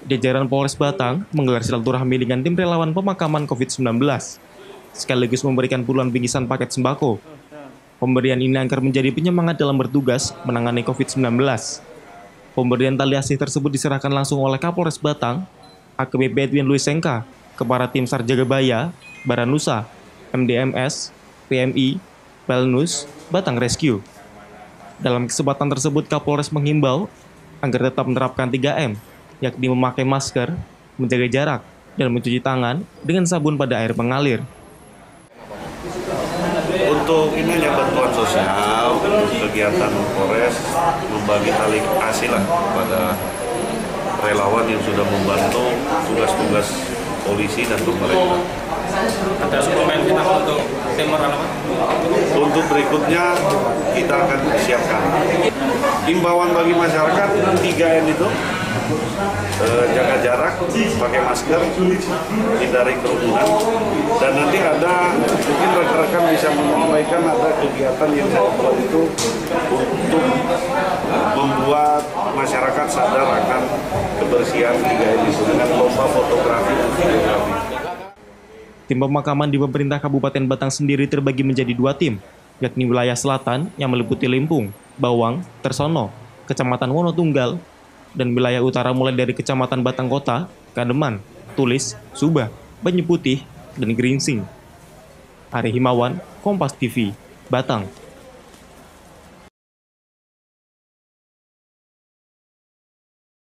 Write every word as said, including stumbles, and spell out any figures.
Jajaran Polres Batang menggelar silaturahmi dengan tim relawan pemakaman covid sembilan belas, sekaligus memberikan puluhan bingkisan paket sembako. Pemberian ini agar menjadi penyemangat dalam bertugas menangani covid sembilan belas. Pemberian tali asih tersebut diserahkan langsung oleh Kapolres Batang, A K B P Edwin Luisenka, kepada tim SAR Jagabaya, Baranusa, M D M S, P M I, Pelnus, Batang Rescue. Dalam kesempatan tersebut, Kapolres menghimbau agar tetap menerapkan tiga M, yakni memakai masker, menjaga jarak, dan mencuci tangan dengan sabun pada air mengalir. Untuk ini hanya bantuan sosial, kegiatan Polres membagi tali kasih lah kepada relawan yang sudah membantu tugas-tugas polisi dan pemerintah. Ada suplemen kita untuk tim relawan? Untuk berikutnya kita akan siapkan. Himbauan bagi masyarakat tiga M itu, eh, jaga jarak, pakai masker, hindari kerumunan, dan nanti ada mungkin rekan-rekan bisa menyampaikan ada kegiatan yang saya buat itu untuk membuat masyarakat sadar akan kebersihan tiga M itu dengan lomba fotografi dan videografi. Tim pemakaman di pemerintah Kabupaten Batang sendiri terbagi menjadi dua tim, yakni wilayah selatan yang meliputi Limpung, Bawang, Tersono, Kecamatan Wonotunggal, dan wilayah utara mulai dari Kecamatan Batang Kota, Kademan, Tulis, Subah, Banyu Putih, dan Gringsing. Ari Himawan, Kompas T V, Batang.